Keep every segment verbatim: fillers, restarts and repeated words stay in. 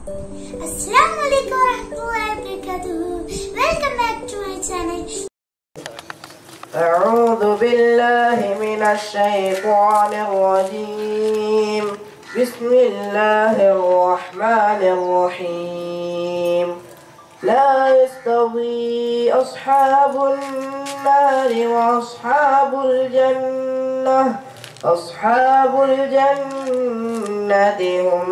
Assalamu alaikum warahmatullahi wabarakatuh. Welcome back to my channel. أعوذ بالله من الشيطان الرجيم. بسم الله الرحمن الرحيم. لا يستوي أصحاب النار وأصحاب الجنة أصحاب الجنة هم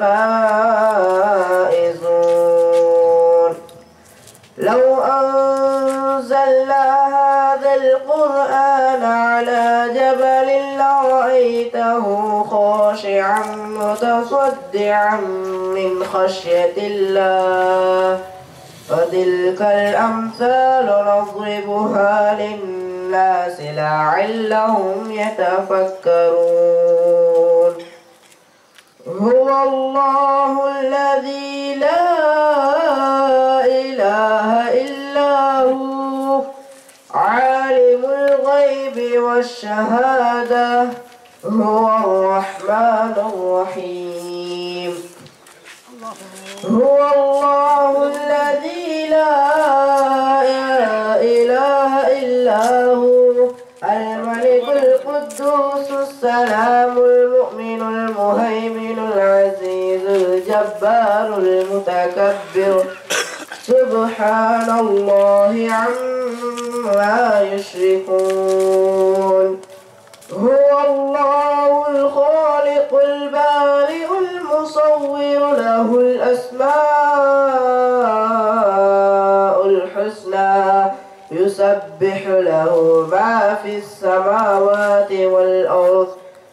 الفائزون. لو أنزلنا هذا القرآن على جبل لرأيته خاشعا متصدعا من خشية الله وتلك الأمثال نضربها للناس لعلهم يتفكرون. هو الله الذي لا إله إلا هو عالم الغيب والشهادة هو الرحمن الرحيم. هو الله الذي لا إله إلا هو الملك القدوس السلام المؤمن المهيمن العزيز الجبار المتكبر سبحان الله عما يشركون. هو الله الخالق البارئ المصور له الأسماء الحسنى يسبح له ما في السماوات والأرض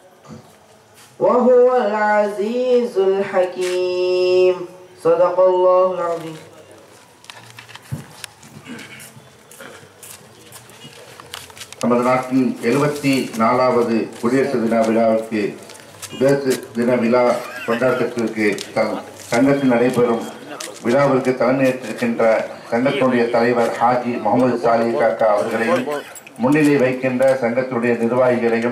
وهو العزيز الحكيم. صدق الله العظيم. நமது நாட்டின் எழுபத்தி நாலாவது குடியரசு தின விழாவிற்கு குடியரசு தின விழா கொண்டாட்டத்திற்கு சங்கத்தில் நடைபெறும் விழாவிற்கு தலைமையேற்றிருக்கின்ற சங்கத்தினுடைய தலைவர் ஹாஜி முகமது சாலி காக்கா அவர்களையும் முன்னிலை வைக்கின்ற சங்கத்தினுடைய நிர்வாகிகளையும்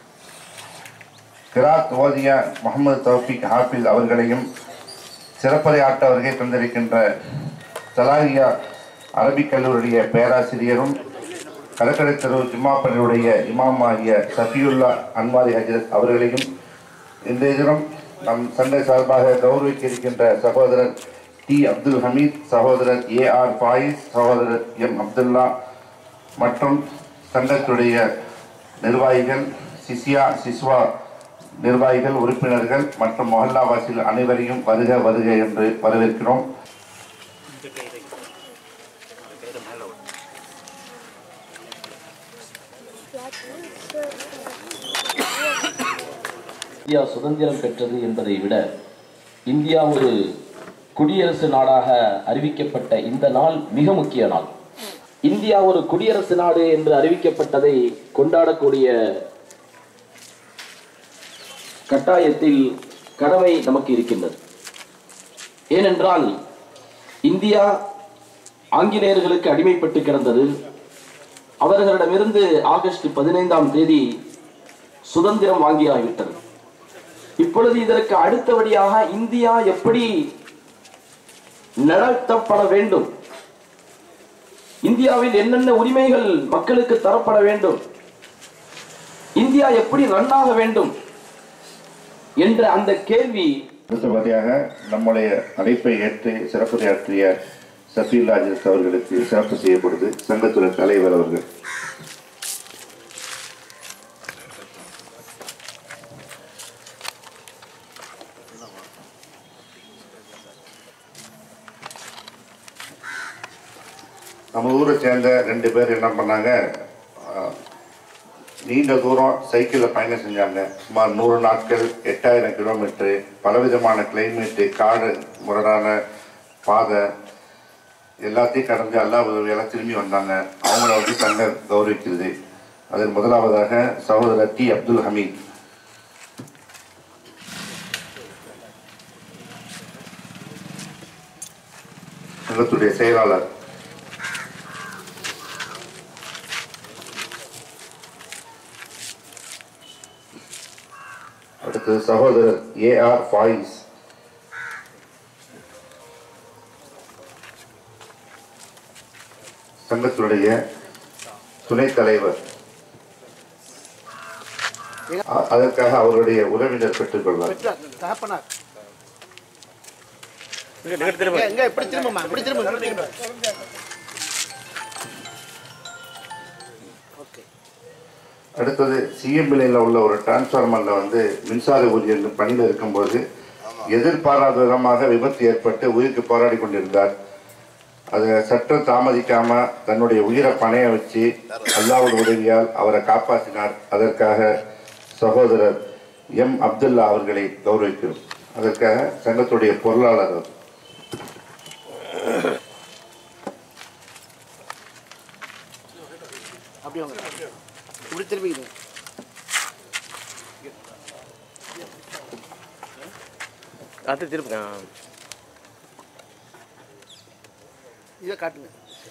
கிராத் ஓதியா முகமது தௌஃபிக் ஹாஃபிஸ் அவர்களையும் சிறப்புரையாற்ற வருகை தந்திருக்கின்ற சலாஹியா அரபிக் கல்லூரிய பேராசிரியரும் கடற்கரை தெரு ஜும்மாப்பள்ளியுடைய இமாம் ஆகிய சஃபியுல்லா அன்வாரி ஹஜரத் அவர்களையும் இன்றைய தினம் நம் சண்டை சார்பாக கௌரவிக்க இருக்கின்ற சகோதரர் டி அப்துல் ஹமீத், சகோதரர் ஏ ஆர் ஃபாயிஸ், சகோதரர் எம் அப்துல்லா மற்றும் சங்கத்துடைய நிர்வாகிகள், சிசியா சிஸ்வா நிர்வாகிகள், உறுப்பினர்கள் மற்றும் மொஹல்லாவாசிகள் அனைவரையும் வருக வருக என்று வரவேற்கிறோம். இந்தியா சுதந்திரம் பெற்றது என்பதை விட இந்தியா ஒரு குடியரசு நாடாக அறிவிக்கப்பட்ட இந்த நாள் மிக முக்கிய நாள். இந்தியா ஒரு குடியரசு நாடு என்று அறிவிக்கப்பட்டதை கொண்டாடக்கூடிய கட்டாயத்தில் கடமை நமக்கு இருக்கின்றது. ஏனென்றால் இந்தியா ஆங்கிலேயர்களுக்கு அடிமைப்பட்டு கிடந்தது. அவர்களிடமிருந்து ஆகஸ்ட் பதினைந்தாம் தேதி சுதந்திரம் வாங்கியாகிவிட்டது. இப்பொழுது இதற்கு அடுத்தபடியாக இந்தியா எப்படி நடத்தப்பட வேண்டும், இந்தியாவில் என்னென்ன உரிமைகள் மக்களுக்கு தரப்பட வேண்டும், இந்தியா எப்படி ரன்னாக வேண்டும் என்ற அந்த கேள்வி. அடுத்தபடியாக நம்முடைய அழைப்பை ஏற்று சிறப்புரையாற்றிய சஃபியுல்லா ஹஜரத் அவர்களுக்கு சிறப்பு செய்யப்படுது சங்கத்துறை தலைவர் அவர்கள். நம்ம ஊரை சேர்ந்த ரெண்டு பேர் என்ன பண்ணாங்க, நீண்ட தூரம் சைக்கிளில் பயணம் செஞ்சாங்க. சுமார் நூறு நாட்கள், எட்டாயிரம் கிலோமீட்டரு, பலவிதமான கிளைமேட்டு, காடு முரடான பாதை எல்லாத்தையும் கடந்து எல்லா உதவியெல்லாம் திரும்பி வந்தாங்க. அவங்கள வந்து சங்க கௌரவிக்கிறது. அதில் முதலாவதாக சகோதரர் டி அப்துல் ஹமீத். சங்கத்துடைய செயலாளர். அடுத்து சகோதரர் ஏ ஆர் ஃபாயிஸ். சங்கத்தினுடைய துணைத் தலைவர். அதற்காக அவருடைய உறவினர் பெற்றுக்கொள்வார். அடுத்தது சிஎம்பிலையில் உள்ள ஒரு டிரான்ஸ்ஃபார்மரில் வந்து மின்சார ஊழியர் பணியில் இருக்கும்போது எதிர்பாராத விதமாக விபத்து ஏற்பட்டு உயிருக்கு போராடி கொண்டிருந்தார். அதை சற்று தாமதிக்காம தன்னுடைய உயிரை பணைய வச்சு அல்லாஹ்வுடைய உதவியால் அவரை காப்பாற்றினார். அதற்காக சகோதரர் எம் அப்துல்லா அவர்களை கௌரவிக்கிறோம். அதற்காக சங்கத்துடைய பொருளாளர் அது திருப்பி இதை காட்டுங்க.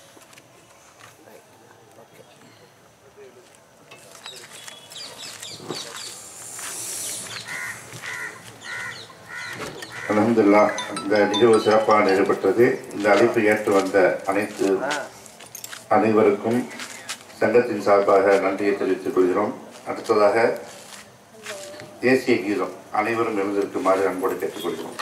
அல்ஹம்துலில்லாஹ், இந்த நிகழ்வு சிறப்பாக நடைபெற்றது. இந்த அழைப்பு ஏற்று வந்த அனைத்து அனைவருக்கும் சங்கத்தின் சார்பாக நன்றியை தெரிவித்துக் கொள்கிறோம். அடுத்ததாக தேசிய கீதம் அனைவரும் எழுந்திருக்குமாறு அன்போடு கேட்டுக்கொள்கிறோம்.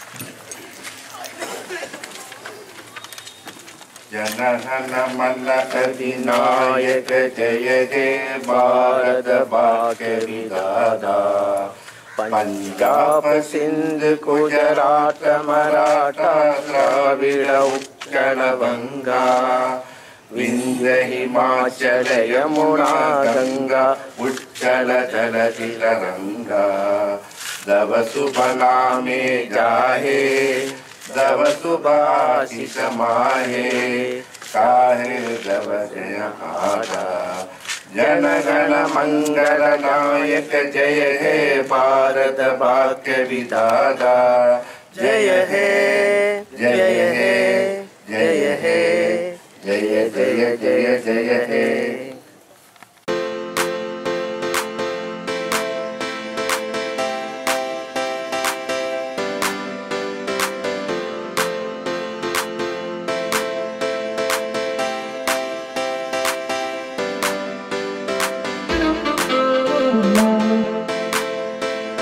ஜனகண மன அதிநாயக ஜெய ஹே பாரத பாக்ய விதாதா பஞ்சாப் சிந்து குஜராத் மராட்டா திராவிட உட்கல வங்கா விந்திய ஹிமாச்சல யமுனா கங்கா உட்கல ஜலதில ரங்கா தவ சுபநாமே ஜாஹே தவ சுபாஷிஷ மாஹே காஹே தவ ஜய ஆதா जनगण मंगल नायक जय हे भारत भाग्य विधाता जय हे जय हे जय हे जय जय जय जय हे।